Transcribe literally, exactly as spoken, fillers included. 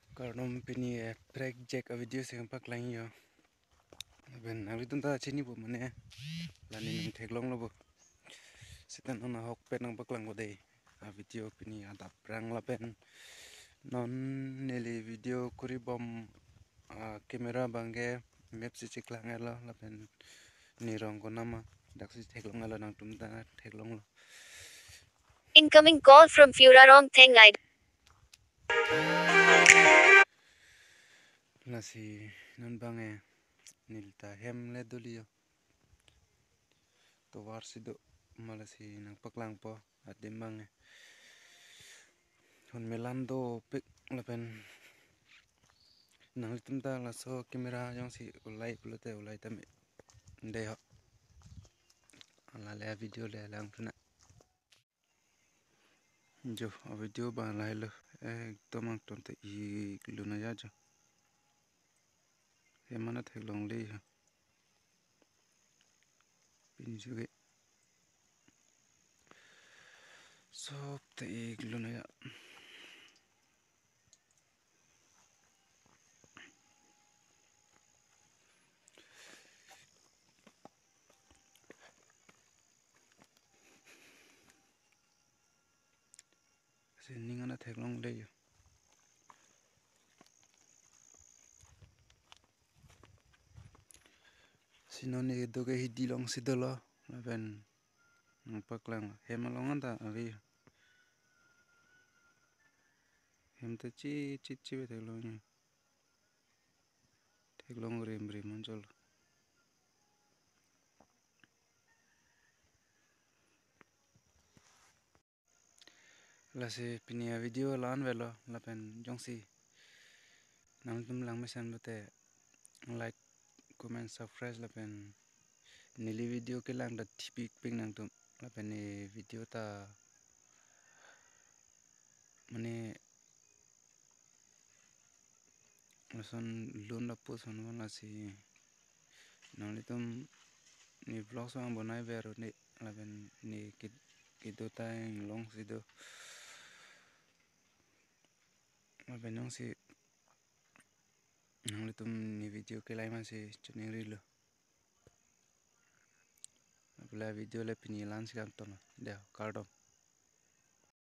Karnom pini prek jack a video sing pak lang yo. Ben hari tu ta chini bu mane lani nang theklong lo bu. Sitan ona hok pen nang pak lang bo dei. A video pini ada prang la pen non neli video kuri bom a kamera bangge map si chik lang lo la pen ni rong ko nama dak si theklong lo nang tum ta theklong lo. Incoming call from Furarong Theng I. Nasi non bange nilta hem le dolio. To war sido malasi nang paklang po at dimbange. Hunme lando pik lapen nang litum ta la so kamera yang si ulai pulote ulai tame ndai ho ala le video le lang tuna jo a video ba lai lo e tomang tonte i luna ya jo e mana theklong le ha pin juge sob te i luna ya Sini ngana theklong le yo sinone doge hidilong sidolo lapen nang paklang hemalong anda ari hem te chi chi chi be theklong ni theklong rem rem monjol la se pinia video lan velo lapen jongsi nang tum lang mesan bete like comment subscribe lapen nili video ke lang da tipik ping nang tum lapen ni video ta mane lason lun da post on wala si nang litum ni vlog so ang bonai vero ni lapen ni kid kido ta Anglong sido lapen nong si nang litum ni video ke lai masih chuneng rilo apela video le pini lan si kanton deh kardom